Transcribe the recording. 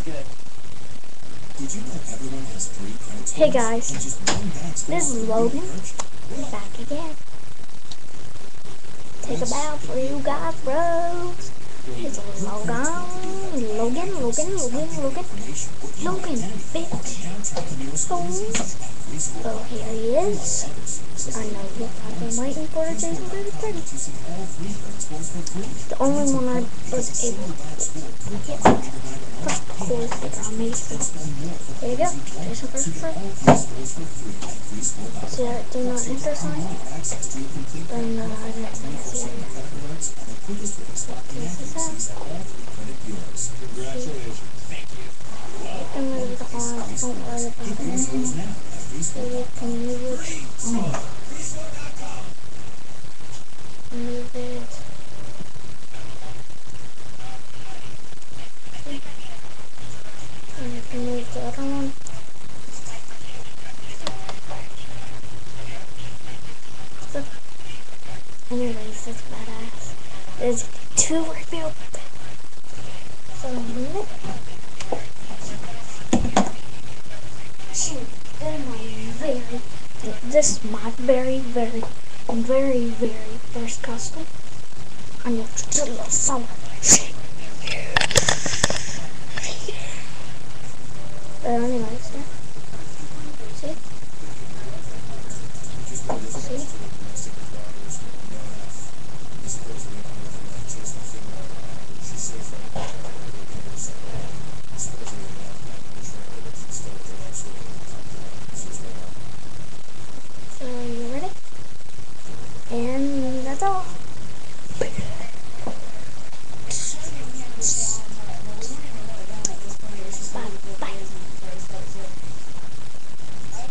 Hey guys, this is Logan, back again. Take a bow for you guys, bro. It's Logan, bitch. Oh, here he is. I know I've been waiting for it since pretty. The only one I was able to get. First core figure I made. There you go. There's the first part. See that do not enter sign? Then I didn't see it. This is that. You can move the arms, don't worry about it. So you can move it. Move it. And you can move the other one. So, anyways, that's badass. There's two rebuilt. So move it. This is my very first custom. I'm going to do a little something.